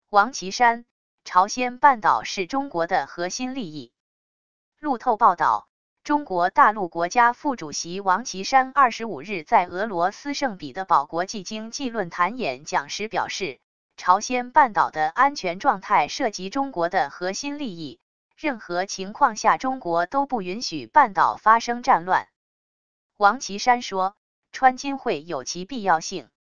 王岐山，朝鲜半岛是中国的核心利益。路透报道，中国大陆国家副主席王岐山25日在俄罗斯圣彼得堡国际经济论坛演讲时表示，朝鲜半岛的安全状态涉及中国的核心利益，任何情况下中国都不允许半岛发生战乱。王岐山说，川金会有其必要性。